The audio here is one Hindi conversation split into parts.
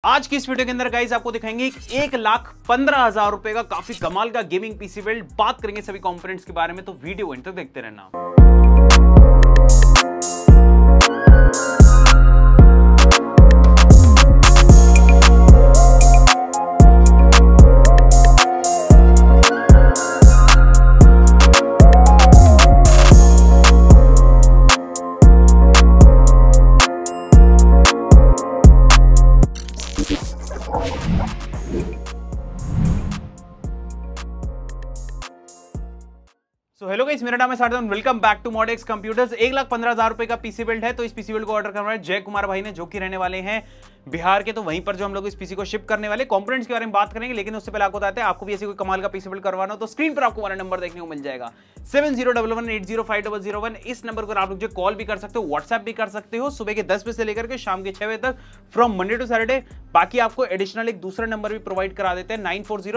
आज की इस वीडियो के अंदर गाइस आपको दिखाएंगे 1,15,000 रुपए का काफी कमाल का गेमिंग पीसी बिल्ड। बात करेंगे सभी कंपोनेंट्स के बारे में, तो वीडियो एंड तक देखते रहना। हेलो गाइस, मेरा नाम है Sardan, welcome back to Modex computers. 1,15,000 रुपए का पीसी बिल्ड है। तो इस पीसी बिल्ड को ऑर्डर करना है जय कुमार भाई ने, जो कि रहने वाले हैं बिहार के। तो वहीं पर जो हम लोग इस पीसी को शिप करने वाले कंपोनेंट्स के बारे में बात करेंगे, लेकिन उससे पहले आपको बताते हैं, आपको भी ऐसी कोई कमाल का पीसी बिल्ड करवाना हो तो स्क्रीन पर आपको हमारा नंबर देखने को मिल जाएगा 7011805001। इस नंबर पर आप लोग जो कॉल भी कर सकते हो, व्हाट्सएप भी कर सकते हो, सुबह के 10 बजे से लेकर के शाम के 6 बजे तक, फ्रॉम मंडे टू सैटरडे। बाकी आपको एडिशनल एक दूसरा नंबर भी प्रोवाइड करा देते हैं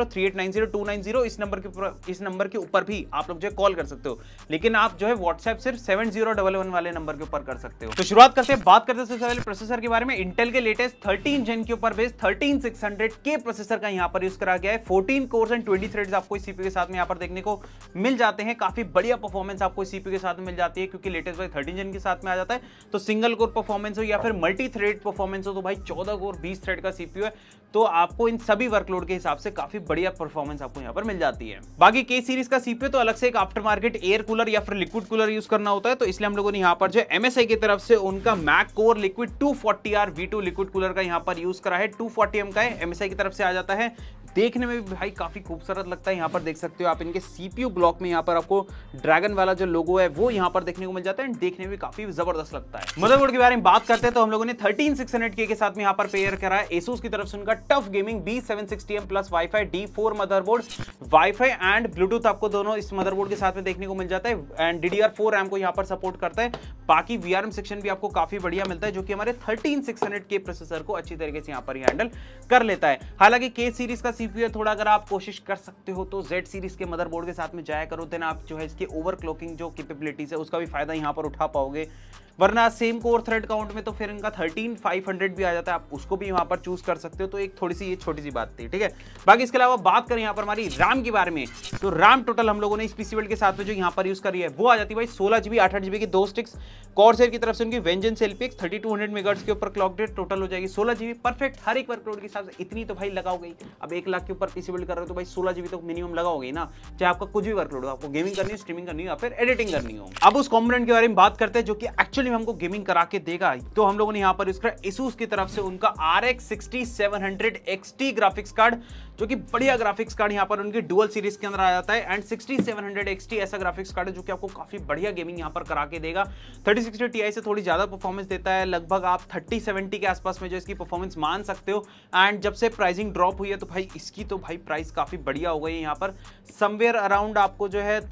9403890290। इस नंबर के ऊपर भी आप लोग जो कॉल कर सकते हो, लेकिन आप जो है व्हाट्सएप सिर्फ 7011 वाले नंबर के ऊपर कर सकते हो। तो शुरुआत करते हैं, बात करते हैं सबसे पहले प्रोसेसर के बारे में। इंटेल के लेटेस्ट 13 जेन के ऊपर बेस्ड 13600K प्रोसेसर का यहां पर यूज करा गया है। 14 कोर्स एंड 20 थ्रेड्स आपको इस सीपीयू के साथ में यहां पर देखने को मिल जाते हैं। काफी बढ़िया परफॉर्मेंस आपको इस सीपीयू के साथ में मिल जाती है, क्योंकि लेटेस्ट भाई 13 जेन के साथ में आ जाता है। तो सिंगल कोर परफॉर्मेंस हो या फिर मल्टी थ्रेड परफॉर्मेंस हो, तो भाई 14 कोर 20 थ्रेड का सीपीयू है, तो आपको इन सभी वर्कलोड के हिसाब से काफी बढ़िया परफॉर्मेंस आपको यहां पर मिल जाती है। बाकी के सीरीज का सीपीयू तो अलग से एक आफ्टर मार्केट एयर कूलर या फिर लिक्विड कूलर यूज करना होता है, तो इसलिए हम लोगों ने यहां पर जो MSI की तरफ से उनका mag core liquid 240R V2 liquid cooler का यहां पर यूज करा है। 240M का है, MSI की तरफ से आ जाता है। देखने में भी भाई काफी खूबसूरत लगता है। यहां पर देख सकते हो आप, इनके सीपीयू ब्लॉक में यहां पर आपको ड्रैगन वाला जो लोगो है वो यहां पर देखने को मिल जाता है, देखने में भी काफी जबरदस्त लगता है। मदरबोर्ड के बारे में बात करते हैं, तो हम लोगों ने 13600K के साथ में यहां पर पेयर करा है Asus की तरफ से उनका TUF gaming B760M plus wifi D4 motherboard. Wifi and bluetooth आपको दोनों इस मदरबोर्ड के साथ में देखने को मिल जाता है, एंड DDR4 रैम को यहां पर सपोर्ट करता है। बाकी VRM सेक्शन भी आपको काफी बढ़िया मिलता है, जो कि हमारे 13600K प्रोसेसर को अच्छी तरीके से यहां पर हैंडल कर लेता है। हालांकि K सीरीज का सीपीयू थोड़ा अगर आप कोशिश कर सकते हो तो Z सीरीज के मदरबोर्ड के साथ में जाया करो, देन आप जो है इसके ओवरक्लॉकिंग जो कैपेबिलिटीज है उसका भी फायदा यहां पर उठा पाओगे। वरना सेम कोर थ्रेड काउंट में तो फिर इनका 13500 भी आ जाता है, आप उसको भी वहां पर चूज कर सकते हो। तो एक थोड़ी सी ये छोटी सी बात थी, ठीक है। बाकी इसके अलावा बात करें यहां पर हमारी रैम के बारे में, तो रैम टोटल हम लोगों ने इस पीसी बिल्ड के साथ में जो यहां पर यूज करी है वो आ जाती है भाई 16GB 8GB की 2 स्टिक्स। कॉर्सर की तरफ से उनकी वेंजेंस LPX 3200 मेगाहर्ट्ज के ऊपर क्लॉक रेट टोटल हो जाएगी 16GB परफेक्ट। हर एक वर्कलोड के हिसाब से इतनी तो भाई लगाओगे। अब 1 लाख के ऊपर पीसी बिल्ड कर रहे हो तो भाई 16GB तो मिनिमम लगाओगे ना, चाहे आपका कुछ भी वर्कलोड हो, आपको गेमिंग करनी हो, स्ट्रीमिंग करनी हो या फिर एडिटिंग करनी हो। अब उस कंपोनेंट के बारे में बात करते हैं जो कि एक्चुअली में हमको गेमिंग करा के देगा। तो हम लोगों ने यहां पर यूज करा Asus की तरफ से उनका RX 6700 XT ग्राफिक्स कार्ड, जो कि बढ़िया ग्राफिक्स कार्ड यहां पर उनकी डुअल सीरीज के अंदर आ जाता है। एंड 6700 XT ऐसा ग्राफिक्स कार्ड है जो कि आपको काफी बढ़िया गेमिंग यहां पर करा के देगा। 3060 Ti से थोड़ी ज्यादा परफॉर्मेंस देता है, लगभग आप 3070 के आसपास में जो इसकी परफॉर्मेंस मान सकते हो। एंड जब से प्राइसिंग ड्रॉप हुई है तो भाई इसकी तो भाई प्राइस काफी बढ़िया हो गई है। यहाँ पर समवेयर अराउंड आपको जो है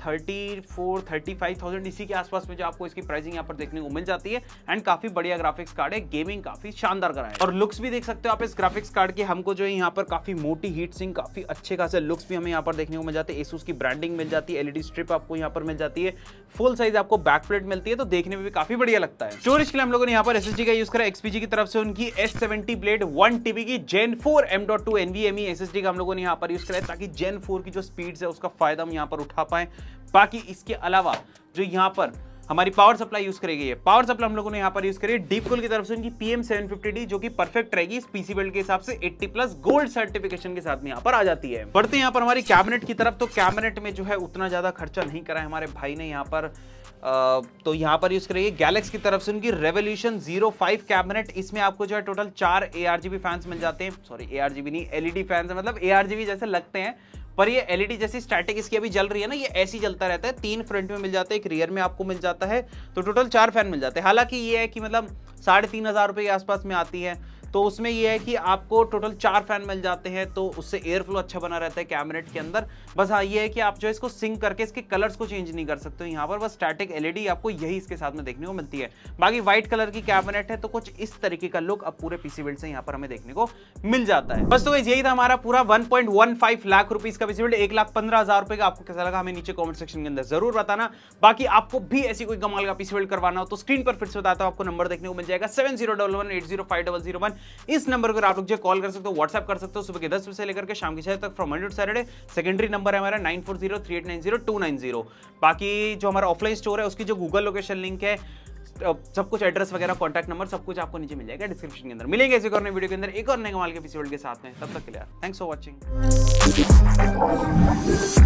34-35,000 इसी के आसपास में जो आपको इसकी प्राइसिंग यहाँ पर देखने को मिल जाती है। एंड काफी बढ़िया ग्राफिक्स कार्ड है, गेमिंग काफी शानदार करा है। और लुक्स भी देख सकते हो आप इस ग्राफिक्स कार्ड के, हमको जो है यहाँ पर काफी मोटी हीट सिंक, काफी अच्छे खासे लुक्स भी हमें यहाँ पर देखने को मिल जाते हैं। Asus की ब्रांडिंग मिल जाती है, LED स्ट्रिप आपको यहाँ पर मिल जाती है, फुल साइज आपको बैक प्लेट मिलती है, तो देखने में भी काफी बढ़िया लगता है। स्टोरेज के लिए हम लोगों ने यहाँ पर SSD का यूज करा XPG की तरफ से उनकी S70 ब्लेड 1TB की Gen 4 M.2 NVMe SSD का हम लोगों ने यहाँ पर यूज करा है, ताकि Gen 4 की जो स्पीड्स है उसका फायदा हम यहाँ पर उठा पाए। बाकी इसके अलावा जो यहाँ पर हमारी पावर सप्लाई यूज करी गई है, पावर सप्लाई हम लोगों ने यहाँ पर यूज करी है डीपकूल की तरफ से उनकी PM750D, जो कि परफेक्ट रहेगी इस पीसी बिल्ड के हिसाब से। 80+ गोल्ड सर्टिफिकेशन के साथ में यहाँ पर आ जाती है। बढ़ते हैं यहाँ पर हमारी कैबिनेट की तरफ, तो कैबिनेट में जो है उतना ज्यादा खर्चा नहीं करा है हमारे भाई ने यहाँ पर। तो यहाँ पर यूज करेंगे गैलेक्स की तरफ से उनकी रेवोल्यूशन 05 कैबिनेट। इसमें आपको जो है टोटल 4 ARGB फैंस मिल जाते हैं, सॉरी ARGB नहीं, LED फैंस, मतलब ARGB जैसे लगते हैं, पर ये LED जैसी स्टैटिक इसकी अभी जल रही है ना, ये ऐसी जलता रहता है। 3 फ्रंट में मिल जाता है, एक रियर में आपको मिल जाता है, तो टोटल 4 फैन मिल जाते हैं। हालांकि ये है कि मतलब 3,500 रुपए के आसपास में आती है, तो उसमें यह है कि आपको टोटल 4 फैन मिल जाते हैं, तो उससे एयर फ्लो अच्छा बना रहता है कैबिनेट के अंदर। बस हाँ ये है कि आप जो इसको सिंक करके इसके कलर्स को चेंज नहीं कर सकते हो यहाँ पर, बस स्टैटिक LED आपको यही इसके साथ में देखने को मिलती है। बाकी व्हाइट कलर की कैबिनेट है, तो कुछ इस तरीके का लुक अब पूरे पीसी बिल्ड से यहाँ पर हमें देखने को मिल जाता है। बस तो यही था हमारा पूरा 1.15 लाख रुपीज का पीसी बिल्ड, 1,15,000 रुपए का। आपको कैसा लगा हमें नीचे कमेंट सेक्शन के अंदर जरूर बताना। बाकी आपको भी ऐसी कोई कमाल का पीसी बिल्ड करवाना हो तो स्क्रीन पर फिर से बताता हूं, आपको नंबर देखने को मिल जाएगा 7011805001। इस नंबर पर आप लोग जो कॉल कर सकते हो, व्हाट्सएप कर सकते हो सुबह के 10 बजे से लेकर के शाम के 6 तक from Monday to Saturday. Secondary number है हमारा 9403890290। बाकी जो हमारा ऑफलाइन स्टोर है उसकी जो गूगल लोकेशन लिंक है, सब कुछ एड्रेस वगैरह, कॉन्टैक्ट नंबर सब कुछ आपको नीचे मिल जाएगा डिस्क्रिप्शन के अंदर। मिलेंगे इसी और नई वीडियो के अंदर एक और नए कमाल के एपिसोड के साथ में। तब तक के लिए थैंक्स फॉर वॉचिंग।